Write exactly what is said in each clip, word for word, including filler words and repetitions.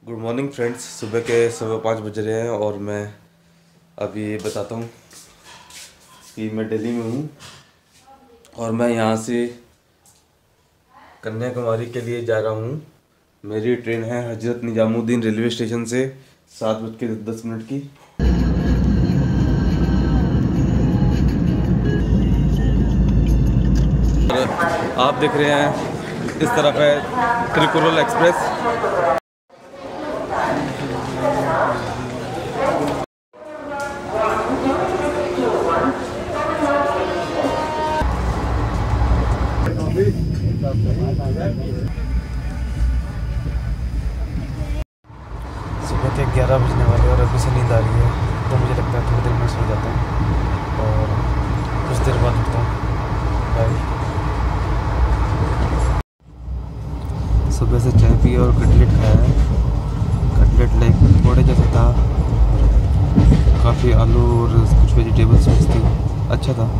Good morning friends. सुबह के सवा पाँच बज रहे हैं और मैं अभी बताता हूँ कि मैं दिल्ली में हूँ और मैं यहाँ से कन्याकुमारी के लिए जा रहा हूँ। मेरी ट्रेन है हजरत निजामुद्दीन रेलवे स्टेशन से सात बज के दस मिनट की। आप देख रहे हैं इस तरफ है त्रिकुरल एक्सप्रेस। सुबह के ग्यारह बजने वाले और अभी से नींद आ रही है, तो मुझे लगता है थोड़ी देर में सो जाता हूँ और कुछ देर बाद उठता हूँ। बाय। सुबह से चाय पी और कटलेट खाया है। कटलेट लाइक पकौड़े जैसा था, काफ़ी आलू और कुछ वेजिटेबल्स मिक्स थी, अच्छा था।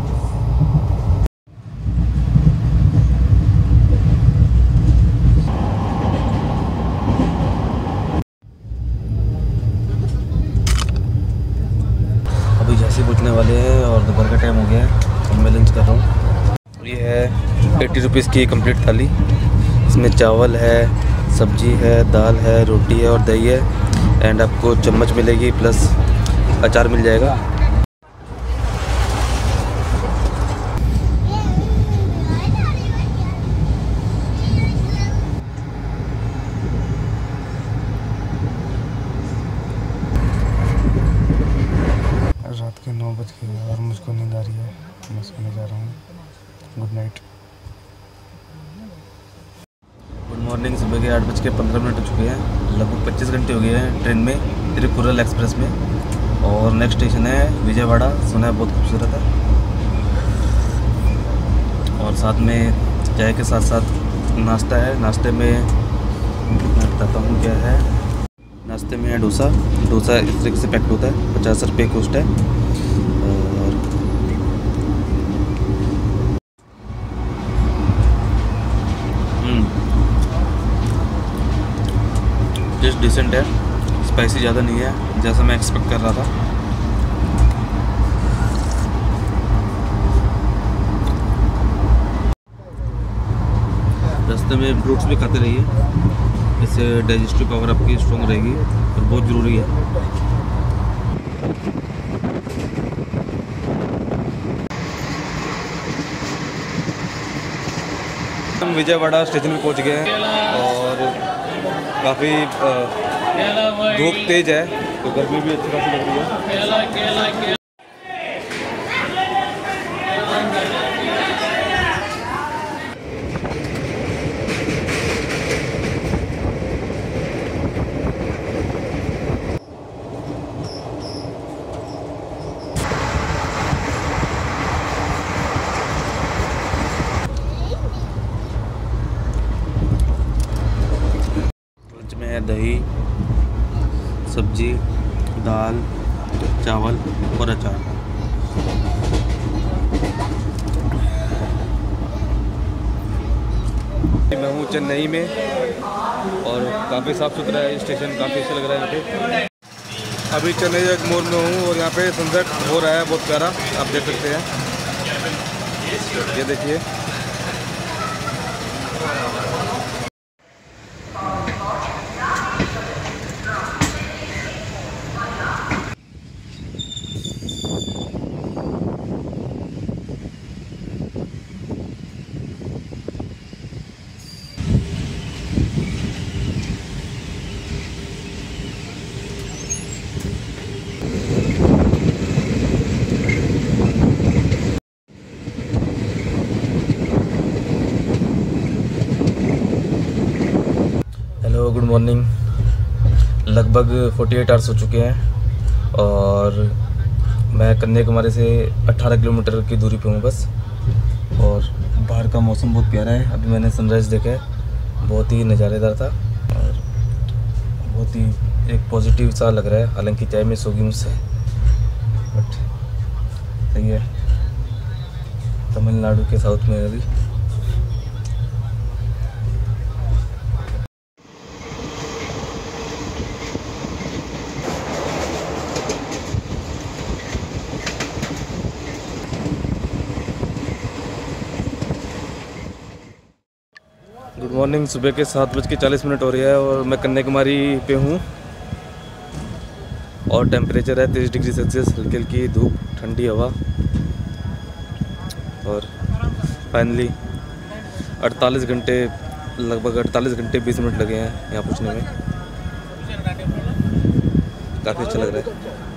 अभी झांसी पहुँचने वाले हैं और दोपहर का टाइम हो गया है। अब मैं लंच कर रहा हूँ। ये है एट्टी रुपीज़ की कंप्लीट थाली। इसमें चावल है, सब्जी है, दाल है, रोटी है और दही है एंड आपको चम्मच मिलेगी प्लस अचार मिल जाएगा। रात के नौ बज गए और मुझको नींद आ रही है, मैं सोने जा रहा हूँ। Good night. Good morning. सुबह के आठ बज के पंद्रह मिनट हो चुके हैं। लगभग पच्चीस घंटे हो गए हैं ट्रेन में, त्रिकुरल एक्सप्रेस में। और नेक्स्ट स्टेशन है विजयवाड़ा। सुना है बहुत खूबसूरत है। और साथ में चाय के साथ साथ नाश्ता है। नाश्ते में मैं बताता हूँ क्या है। नाश्ते में है डोसा। डोसा इस तरीके से पैक्ड होता है, पचास रुपये कॉस्ट है। और टेस्ट डिसेंट है, स्पाइसी ज़्यादा नहीं है जैसा मैं एक्सपेक्ट कर रहा था। रास्ते में फ्रूट्स भी खाते रहिए, इससे डाइजेस्टिव पावर आपकी स्ट्रॉन्ग रहेगी और बहुत ज़रूरी है। हम विजयवाड़ा स्टेशन पे पहुंच गए हैं और काफ़ी धूप तेज है तो गर्मी भी अच्छी खासी लग रही है। में है दही, सब्जी, दाल, चावल और अचार। मैं हूँ चेन्नई में और काफ़ी साफ़ सुथरा है स्टेशन, काफ़ी अच्छा लग रहा है यहाँ पे। अभी चेन्नई एक मोड़ में हूँ और यहाँ पे सनसेट हो रहा है बहुत प्यारा, आप देख सकते हैं। ये देखिए। Hello, good morning. लगभग अड़तालीस आवर्स हो चुके हैं और मैं कन्याकुमारी से अठारह किलोमीटर की दूरी पे हूँ बस। और बाहर का मौसम बहुत प्यारा है। अभी मैंने सनराइज़ देखा है, बहुत ही नज़ारेदार था और बहुत ही एक पॉजिटिव सा लग रहा है। हालांकि चाय में सोगी मुझसे, बट सही है। तमिलनाडु के साउथ में अभी गुड मॉर्निंग। सुबह के सात बज के चालीस मिनट हो रही है और मैं कन्याकुमारी पे हूँ और टेम्परेचर है तेईस डिग्री सेल्सियस, हल्की हल्की धूप, ठंडी हवा। और फाइनली अड़तालीस घंटे लगभग अड़तालीस घंटे बीस मिनट लगे हैं यहाँ पहुँचने में। काफ़ी अच्छा लग रहा है।